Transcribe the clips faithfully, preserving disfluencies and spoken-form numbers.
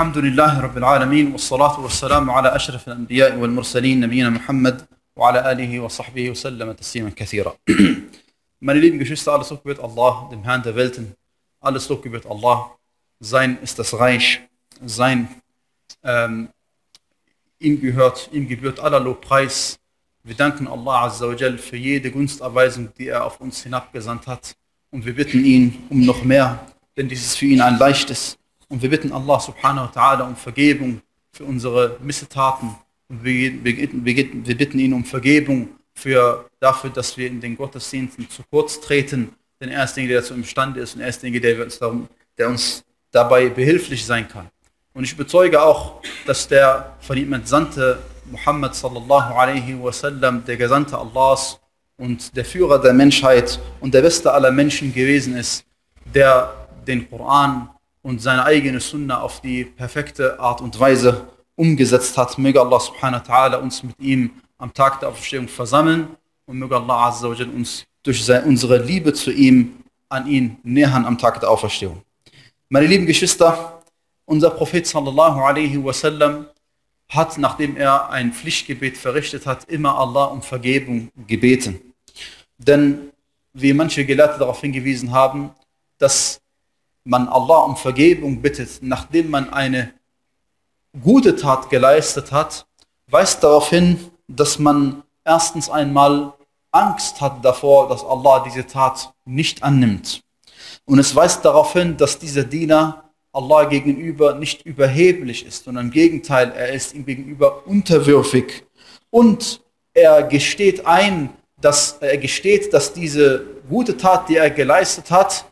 الحمد لله رب العالمين والصلاة والسلام على أشرف الأنبياء والمرسلين نبينا محمد وعلى آله وصحبه وسلم تسليما كثيرا. Meine lieben Geschwister, alles Lob gebührt Allah, dem Herrn der Welten. Alles Lob gebührt Allah. Sein ist das Reich. Sein, ähm, ihm gehört, ihm gebührt aller Lobpreis. Wir danken Allah Azza wa Jal für jede Gunsterweisung, die er auf uns hinabgesandt hat. Und wir bitten ihn um noch mehr, denn dies ist für ihn ein leichtes. Und wir bitten Allah subhanahu wa ta'ala um Vergebung für unsere Missetaten. Und wir, wir, wir, wir bitten ihn um Vergebung für, dafür, dass wir in den Gottesdiensten zu kurz treten. Denn er ist derjenige, der dazu imstande ist, und er ist derjenige, der uns, darum, der uns dabei behilflich sein kann. Und ich bezeuge auch, dass der von ihm entsandte Muhammad sallallahu alaihi wasallam, der Gesandte Allahs und der Führer der Menschheit und der Beste aller Menschen gewesen ist, der den Koran und seine eigene Sunna auf die perfekte Art und Weise umgesetzt hat. Möge Allah subhanahu wa ta'ala uns mit ihm am Tag der Auferstehung versammeln und möge Allah azza wa jal uns durch seine, unsere Liebe zu ihm an ihn nähern am Tag der Auferstehung. Meine lieben Geschwister, unser Prophet sallallahu alaihi wasallam hat, nachdem er ein Pflichtgebet verrichtet hat, immer Allah um Vergebung gebeten. Denn wie manche Gelehrte darauf hingewiesen haben, dass man Allah um Vergebung bittet, nachdem man eine gute Tat geleistet hat, weist darauf hin, dass man erstens einmal Angst hat davor, dass Allah diese Tat nicht annimmt. Und es weist darauf hin, dass dieser Diener Allah gegenüber nicht überheblich ist, sondern im Gegenteil, er ist ihm gegenüber unterwürfig. Und er gesteht ein, dass er gesteht, dass diese gute Tat, die er geleistet hat,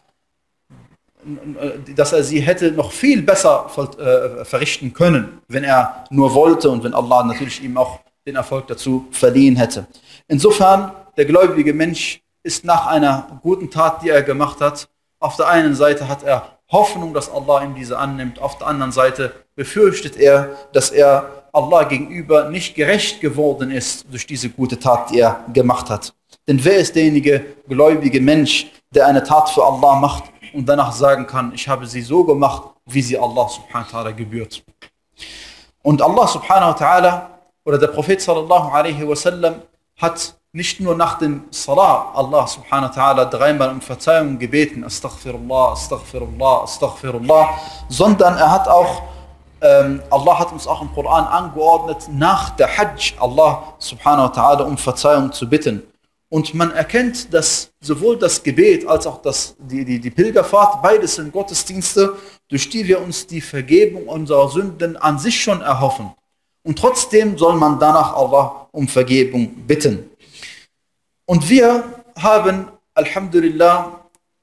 dass er sie hätte noch viel besser verrichten können, wenn er nur wollte und wenn Allah natürlich ihm auch den Erfolg dazu verliehen hätte. Insofern, der gläubige Mensch ist nach einer guten Tat, die er gemacht hat, auf der einen Seite hat er Hoffnung, dass Allah ihm diese annimmt, auf der anderen Seite befürchtet er, dass er Allah gegenüber nicht gerecht geworden ist durch diese gute Tat, die er gemacht hat. Denn wer ist derjenige gläubige Mensch, der eine Tat für Allah macht und danach sagen kann, ich habe sie so gemacht, wie sie Allah subhanahu wa ta'ala gebührt. Und Allah subhanahu wa ta'ala oder der Prophet sallallahu alaihi wasallam hat nicht nur nach dem Salah Allah subhanahu wa ta'ala dreimal um Verzeihung gebeten, Astaghfirullah, Astaghfirullah, Astaghfirullah, sondern er hat auch, ähm, Allah hat uns auch im Koran angeordnet, nach der Hajj Allah subhanahu wa ta'ala um Verzeihung zu bitten. Und man erkennt, dass sowohl das Gebet als auch das, die, die, die Pilgerfahrt, beides sind Gottesdienste, durch die wir uns die Vergebung unserer Sünden an sich schon erhoffen. Und trotzdem soll man danach Allah um Vergebung bitten. Und wir haben, Alhamdulillah,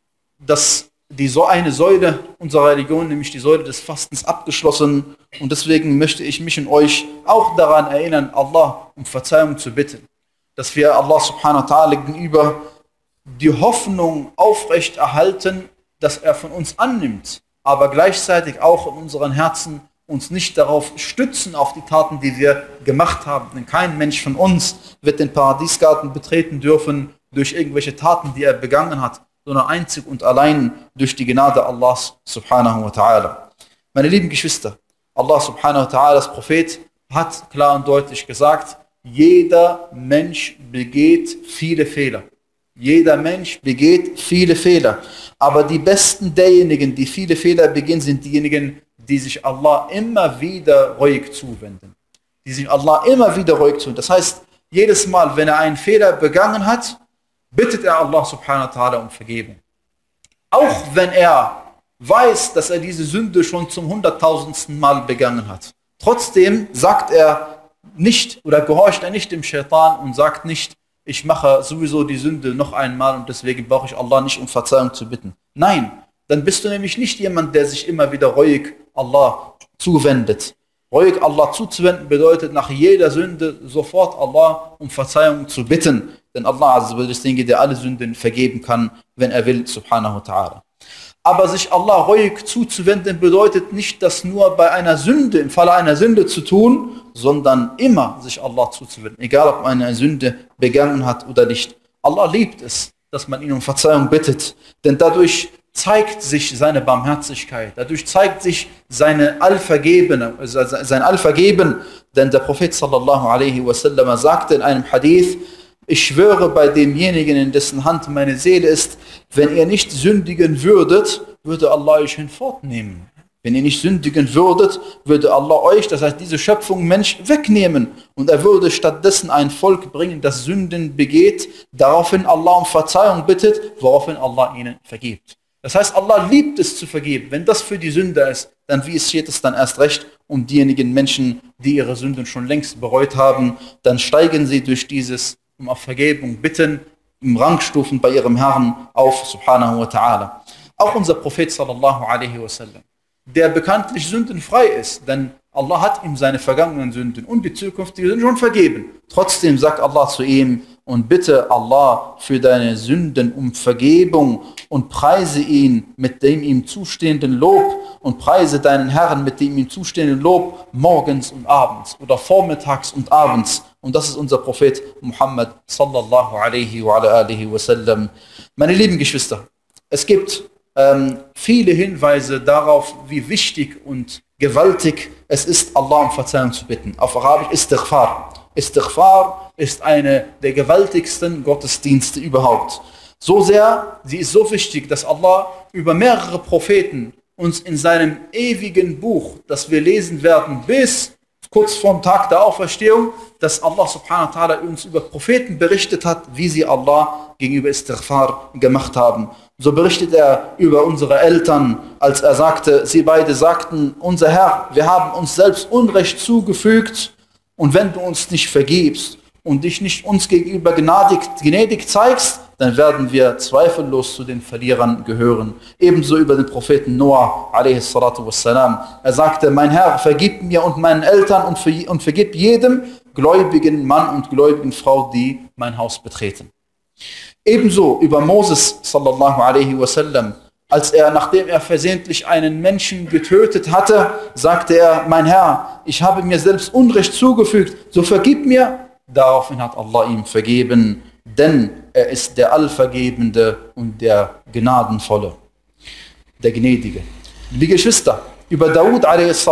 das, die, so eine Säule unserer Religion, nämlich die Säule des Fastens, abgeschlossen. Und deswegen möchte ich mich und euch auch daran erinnern, Allah um Verzeihung zu bitten. Dass wir Allah subhanahu wa ta'ala gegenüber die Hoffnung aufrecht erhalten, dass er von uns annimmt, aber gleichzeitig auch in unseren Herzen uns nicht darauf stützen, auf die Taten, die wir gemacht haben. Denn kein Mensch von uns wird den Paradiesgarten betreten dürfen durch irgendwelche Taten, die er begangen hat, sondern einzig und allein durch die Gnade Allahs subhanahu wa ta'ala. Meine lieben Geschwister, Allah subhanahu wa ta'ala, das Prophet, hat klar und deutlich gesagt, jeder Mensch begeht viele Fehler. Jeder Mensch begeht viele Fehler. Aber die besten derjenigen, die viele Fehler begehen, sind diejenigen, die sich Allah immer wieder ruhig zuwenden. Die sich Allah immer wieder ruhig zuwenden. Das heißt, jedes Mal, wenn er einen Fehler begangen hat, bittet er Allah subhanahu wa ta'ala um Vergebung. Auch wenn er weiß, dass er diese Sünde schon zum hunderttausendsten Mal begangen hat. Trotzdem sagt er nicht oder gehorcht er nicht dem Shaitan und sagt nicht, ich mache sowieso die Sünde noch einmal und deswegen brauche ich Allah nicht um Verzeihung zu bitten. Nein, dann bist du nämlich nicht jemand, der sich immer wieder ruhig Allah zuwendet. Ruhig Allah zuzuwenden bedeutet, nach jeder Sünde sofort Allah um Verzeihung zu bitten. Denn Allah azza wa jalla ist derjenige, der alle Sünden vergeben kann, wenn er will, subhanahu wa ta'ala. Aber sich Allah ruhig zuzuwenden bedeutet nicht, das nur bei einer Sünde, im Falle einer Sünde zu tun, sondern immer sich Allah zuzuwenden, egal ob man eine Sünde begangen hat oder nicht. Allah liebt es, dass man ihn um Verzeihung bittet, denn dadurch zeigt sich seine Barmherzigkeit, dadurch zeigt sich seine Allvergeben, sein Allvergeben, denn der Prophet sallallahu alaihi wasallam sagte in einem Hadith: Ich schwöre bei demjenigen, in dessen Hand meine Seele ist, wenn ihr nicht sündigen würdet, würde Allah euch hinfortnehmen. Wenn ihr nicht sündigen würdet, würde Allah euch, das heißt diese Schöpfung Mensch, wegnehmen. Und er würde stattdessen ein Volk bringen, das Sünden begeht, daraufhin Allah um Verzeihung bittet, woraufhin Allah ihnen vergibt. Das heißt, Allah liebt es zu vergeben. Wenn das für die Sünder ist, dann wie es steht es dann erst recht um diejenigen Menschen, die ihre Sünden schon längst bereut haben. Dann steigen sie durch dieses um auf Vergebung bitten, im Rangstufen bei ihrem Herrn auf, subhanahu wa ta'ala. Auch unser Prophet sallallahu alaihi wasallam, der bekanntlich sündenfrei ist, denn Allah hat ihm seine vergangenen Sünden und die zukünftigen Sünden schon vergeben. Trotzdem sagt Allah zu ihm: Und bitte Allah für deine Sünden um Vergebung und preise ihn mit dem ihm zustehenden Lob und preise deinen Herrn mit dem ihm zustehenden Lob morgens und abends oder vormittags und abends. Und das ist unser Prophet Muhammad sallallahu alaihi wa alihi wasallam. Meine lieben Geschwister, es gibt ähm, viele Hinweise darauf, wie wichtig und gewaltig es ist, Allah um Verzeihung zu bitten. Auf Arabisch Istighfar. Istighfar ist eine der gewaltigsten Gottesdienste überhaupt. So sehr, sie ist so wichtig, dass Allah über mehrere Propheten uns in seinem ewigen Buch, das wir lesen werden bis kurz vorm Tag der Auferstehung, dass Allah subhanahu wa ta'ala uns über Propheten berichtet hat, wie sie Allah gegenüber Istighfar gemacht haben. So berichtet er über unsere Eltern, als er sagte, sie beide sagten: Unser Herr, wir haben uns selbst Unrecht zugefügt, und wenn du uns nicht vergibst und dich nicht uns gegenüber gnädig, gnädig zeigst, dann werden wir zweifellos zu den Verlierern gehören. Ebenso über den Propheten Noah, alaihi salatu wassalam. Er sagte: Mein Herr, vergib mir und meinen Eltern und, ver und vergib jedem gläubigen Mann und gläubigen Frau, die mein Haus betreten. Ebenso über Moses, sallallahu alaihi wasallam. Als er, nachdem er versehentlich einen Menschen getötet hatte, sagte er: Mein Herr, ich habe mir selbst Unrecht zugefügt, so vergib mir. Daraufhin hat Allah ihm vergeben, denn er ist der Allvergebende und der Gnadenvolle, der Gnädige. Liebe Geschwister, über Dawud a.s.,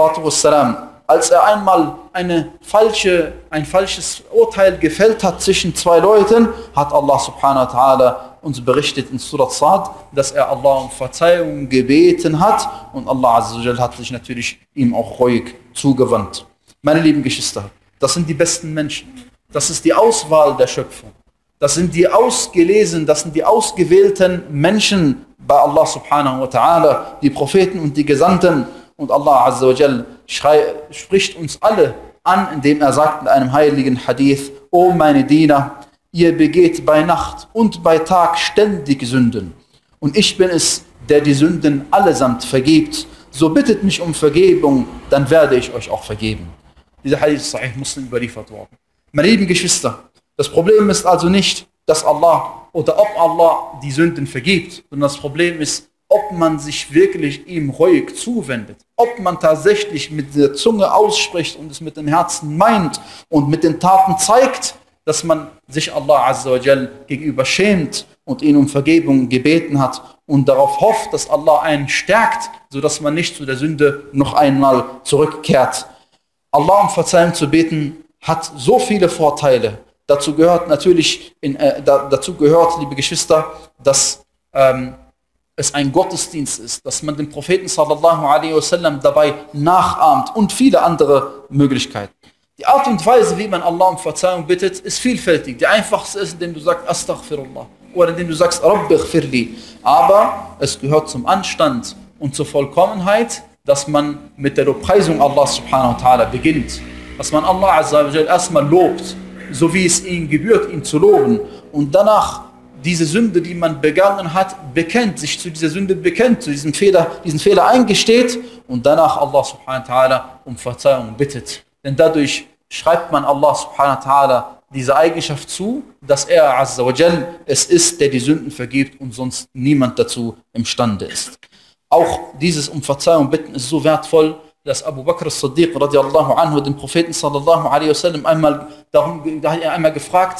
als er einmal eine falsche, ein falsches Urteil gefällt hat zwischen zwei Leuten, hat Allah subhanahu wa ta'ala uns berichtet in Surat Sad, dass er Allah um Verzeihung gebeten hat, und Allah azza wa jal hat sich natürlich ihm auch ruhig zugewandt. Meine lieben Geschwister, das sind die besten Menschen. Das ist die Auswahl der Schöpfung. Das sind die ausgelesenen, das sind die ausgewählten Menschen bei Allah subhanahu wa ta'ala, die Propheten und die Gesandten. Und Allah azza wa jal spricht uns alle an, indem er sagt in einem heiligen Hadith: O meine Diener, ihr begeht bei Nacht und bei Tag ständig Sünden. Und ich bin es, der die Sünden allesamt vergibt. So bittet mich um Vergebung, dann werde ich euch auch vergeben. Dieser Hadith ist Sahih Muslim überliefert worden. Meine lieben Geschwister, das Problem ist also nicht, dass Allah oder ob Allah die Sünden vergibt, sondern das Problem ist, ob man sich wirklich ihm ruhig zuwendet, ob man tatsächlich mit der Zunge ausspricht und es mit dem Herzen meint und mit den Taten zeigt, dass man sich Allah azza wa jal gegenüber schämt und ihn um Vergebung gebeten hat und darauf hofft, dass Allah einen stärkt, sodass man nicht zu der Sünde noch einmal zurückkehrt. Allah um Verzeihung zu beten hat so viele Vorteile. Dazu gehört natürlich, in, äh, da, dazu gehört, liebe Geschwister, dass ähm, es ein Gottesdienst ist, dass man den Propheten sallallahu alaihi wasallam dabei nachahmt und viele andere Möglichkeiten. Die Art und Weise, wie man Allah um Verzeihung bittet, ist vielfältig. Die einfachste ist, indem du sagst Astaghfirullah oder indem du sagst Rabbi ighfirli. Aber es gehört zum Anstand und zur Vollkommenheit, dass man mit der Lobpreisung Allah subhanahu wa ta'ala beginnt. Dass man Allah azza wa jal erstmal lobt, so wie es ihm gebührt, ihn zu loben. Und danach diese Sünde, die man begangen hat, bekennt, sich zu dieser Sünde bekennt, zu diesem Fehler, diesen Fehler eingesteht und danach Allah subhanahu wa ta'ala um Verzeihung bittet. Denn dadurch schreibt man Allah subhanahu wa ta'ala diese Eigenschaft zu, dass er azza wa jal es ist, der die Sünden vergibt und sonst niemand dazu imstande ist. Auch dieses um Verzeihung bitten ist so wertvoll, dass Abu Bakr as-Siddiq radiallahu anhu den Propheten sallallahu alaihi wasallam einmal, darum, da hat er einmal gefragt: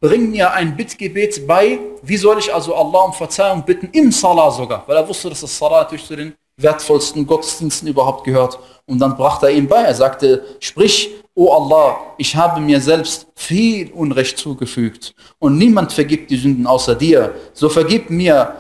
bring mir ein Bittgebet bei. Wie soll ich also Allah um Verzeihung bitten? Im Salah sogar, weil er wusste, dass das Salah natürlich zu den wertvollsten Gottesdiensten überhaupt gehört. Und dann brachte er ihm bei, er sagte, sprich, O Allah, ich habe mir selbst viel Unrecht zugefügt und niemand vergibt die Sünden außer dir. So vergib mir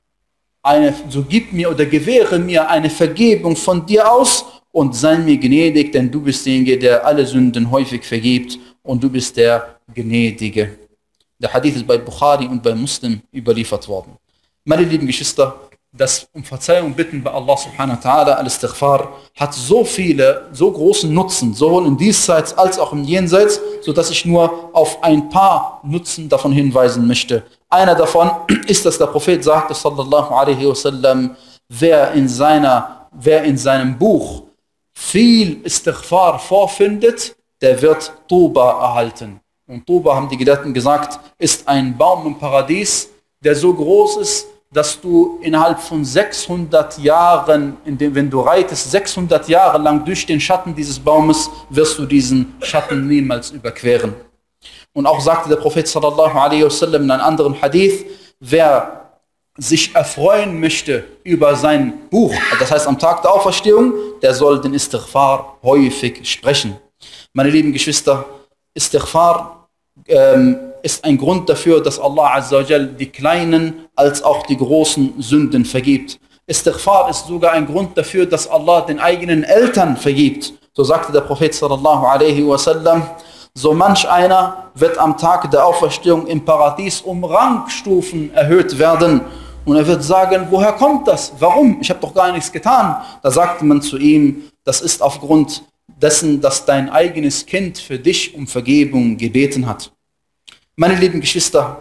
eine, so gib mir oder gewähre mir eine Vergebung von dir aus und sei mir gnädig, denn du bist derjenige, der alle Sünden häufig vergibt und du bist der Gnädige. Der Hadith ist bei Bukhari und bei Muslim überliefert worden. Meine lieben Geschwister, das um Verzeihung bitten bei Allah subhanahu wa ta'ala, al-Istighfar, hat so viele, so großen Nutzen, sowohl im Diesseits als auch im Jenseits, sodass ich nur auf ein paar Nutzen davon hinweisen möchte. Einer davon ist, dass der Prophet sagte, sallallahu alaihi wasallam, wer in seiner, wer in seinem Buch viel Istighfar vorfindet, der wird Tuba erhalten. Und Tuba, haben die Gelehrten gesagt, ist ein Baum im Paradies, der so groß ist, dass du innerhalb von sechshundert Jahren, in dem, wenn du reitest, sechshundert Jahre lang durch den Schatten dieses Baumes, wirst du diesen Schatten niemals überqueren. Und auch sagte der Prophet sallallahu alaihi wasallam in einem anderen Hadith, wer sich erfreuen möchte über sein Buch, das heißt am Tag der Auferstehung, der soll den Istighfar häufig sprechen. Meine lieben Geschwister, Istighfar ähm, ist ein Grund dafür, dass Allah Azza wa Jal die kleinen als auch die großen Sünden vergibt. Istighfar ist sogar ein Grund dafür, dass Allah den eigenen Eltern vergibt. So sagte der Prophet sallallahu alaihi wasallam, so manch einer wird am Tag der Auferstehung im Paradies um Rangstufen erhöht werden. Und er wird sagen, woher kommt das? Warum? Ich habe doch gar nichts getan. Da sagte man zu ihm, das ist aufgrund dessen, dass dein eigenes Kind für dich um Vergebung gebeten hat. Meine lieben Geschwister,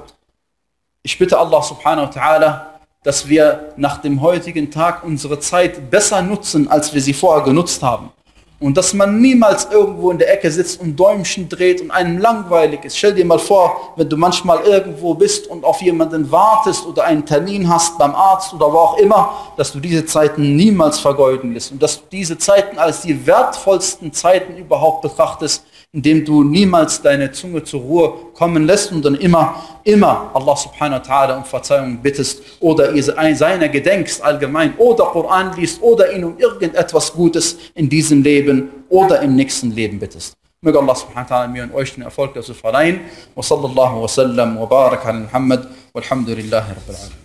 ich bitte Allah subhanahu wa ta'ala, dass wir nach dem heutigen Tag unsere Zeit besser nutzen, als wir sie vorher genutzt haben. Und dass man niemals irgendwo in der Ecke sitzt und Däumchen dreht und einem langweilig ist. Stell dir mal vor, wenn du manchmal irgendwo bist und auf jemanden wartest oder einen Termin hast beim Arzt oder wo auch immer, dass du diese Zeiten niemals vergeuden lässt und dass du diese Zeiten als die wertvollsten Zeiten überhaupt betrachtest, indem du niemals deine Zunge zur Ruhe kommen lässt und dann immer, immer Allah subhanahu wa ta'ala um Verzeihung bittest oder seiner gedenkst allgemein oder Koran liest oder ihn um irgendetwas Gutes in diesem Leben oder im nächsten Leben bittest. Möge Allah subhanahu wa ta'ala mir und euch den Erfolg dazu verleihen. Wa sallallahu wa sallam wa barak ala Muhammad walhamdulillahi rabbil alamin.